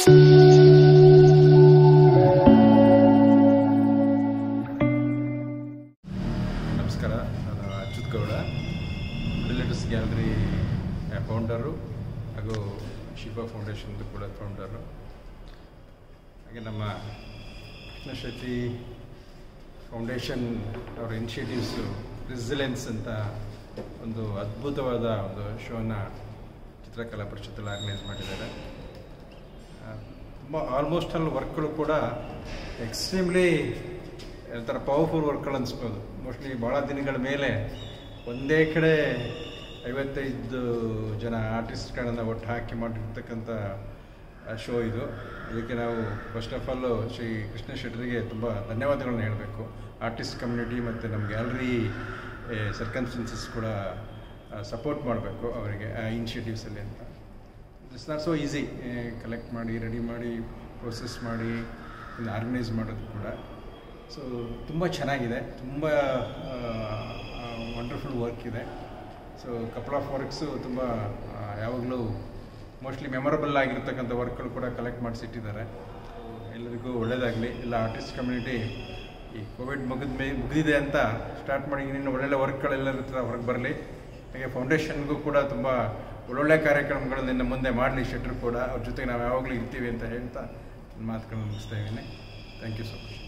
ನಮಸ್ಕಾರ, ನಾನು Achyut Gowda, relatives gallery founder ಹಾಗೂ ಶಿವ ಫೌಂಡೇಶನ್ದು ಕೂಡ ಫೌಂಡರು. ಹಾಗೆ ನಮ್ಮ ಕೃಷ್ಣ ಶೆಟ್ಟಿ ಫೌಂಡೇಶನ್ ಅವರ ಇನಿಷಿಯೇಟಿವ್ಸು ರೆಸಿಲೆನ್ಸ್ ಅಂತ ಒಂದು ಅದ್ಭುತವಾದ ಒಂದು ಶೋನ ಚಿತ್ರಕಲಾ ಪರಿಷತ್ತಲ್ಲಿ ಆರ್ಗನೈಸ್ ಮಾಡಿದ್ದಾರೆ. ತುಂಬ ಆಲ್ಮೋಸ್ಟ್ ಆಲ್ ವರ್ಕ್ಗಳು ಕೂಡ ಎಕ್ಸ್ಟ್ರೀಮ್ಲಿ ಒಂಥರ ಪವರ್ಫುಲ್ ವರ್ಕ್ಗಳು ಅನಿಸ್ಬೋದು. ಮೋಸ್ಟ್ಲಿ ಭಾಳ ದಿನಗಳ ಮೇಲೆ ಒಂದೇ ಕಡೆ 55 ಜನ ಆರ್ಟಿಸ್ಟ್ಗಳನ್ನು ಒಟ್ಟು ಹಾಕಿ ಮಾಡಿರ್ತಕ್ಕಂಥ ಶೋ ಇದು. ಇದಕ್ಕೆ ನಾವು first of all Shri Krishna ಶೆಟ್ಟರಿಗೆ ತುಂಬ ಧನ್ಯವಾದಗಳನ್ನ ಹೇಳಬೇಕು. ಆರ್ಟಿಸ್ಟ್ ಕಮ್ಯುನಿಟಿ ಮತ್ತು ನಮ್ಮ ಗ್ಯಾಲರಿ ಸರ್ಕಮ್ಸ್ಟೆನ್ಸಸ್ ಕೂಡ ಸಪೋರ್ಟ್ ಮಾಡಬೇಕು ಅವರಿಗೆ ಆ ಇನಿಷಿಯೇಟಿವ್ಸಲ್ಲಿ ಅಂತ. It's not so easy collect ಮಾಡಿ, ರೆಡಿ ಮಾಡಿ, ಪ್ರೊಸೆಸ್ ಮಾಡಿ, ಆರ್ಗನೈಸ್ ಮಾಡೋದು ಕೂಡ. ಸೊ ತುಂಬ ಚೆನ್ನಾಗಿದೆ, ತುಂಬ ವಂಡರ್ಫುಲ್ ವರ್ಕ್ ಇದೆ. ಸೊ ಕಪಲ್ ಆಫ್ ವರ್ಕ್ಸು ತುಂಬ ಯಾವಾಗಲೂ ಮೋಸ್ಟ್ಲಿ ಮೆಮೊರಬಲ್ ಆಗಿರ್ತಕ್ಕಂಥ ವರ್ಕ್ಗಳು ಕೂಡ ಕಲೆಕ್ಟ್ ಮಾಡಿಸಿಟ್ಟಿದ್ದಾರೆ. ಎಲ್ಲರಿಗೂ ಒಳ್ಳೆಯದಾಗಲಿ. ಎಲ್ಲ ಆರ್ಟಿಸ್ಟ್ ಕಮ್ಯುನಿಟಿ ಈ ಕೋವಿಡ್ ಮುಗಿದಿದೆ ಅಂತ ಸ್ಟಾರ್ಟ್ ಮಾಡಿ ಇನ್ನೂ ಒಳ್ಳೊಳ್ಳೆ ವರ್ಕ್ಗಳೆಲ್ಲರ ಹತ್ರ ಹೊರಗೆ ಬರಲಿ. ಹಾಗೆ ಫೌಂಡೇಶನ್ಗೂ ಕೂಡ ತುಂಬ ಒಳ್ಳೊಳ್ಳೆ ಕಾರ್ಯಕ್ರಮಗಳನ್ನು ಇನ್ನು ಮುಂದೆ ಮಾಡಲಿ. ಶೆಟ್ಟರು ಕೂಡ ಅವ್ರ ಜೊತೆಗೆ ನಾವು ಯಾವಾಗಲೂ ಇರ್ತೀವಿ ಅಂತ ಹೇಳ್ತಾ ಮಾತುಗಳನ್ನು ಮುಗಿಸ್ತಾ ಇದ್ದೀನಿ. Thank you so much.